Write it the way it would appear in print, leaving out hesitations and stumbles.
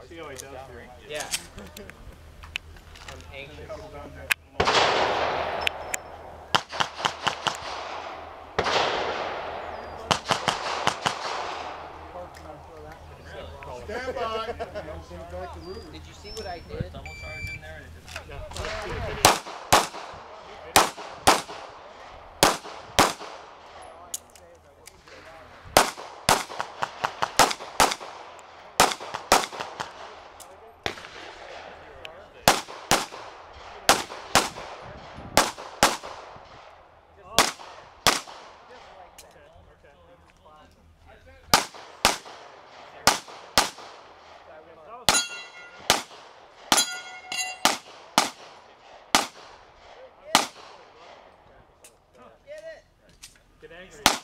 See how he does here. Yeah. I'm anxious. Stand by. Did you see what I did? Double charge in there and it just... No, let's see the video. Get angry.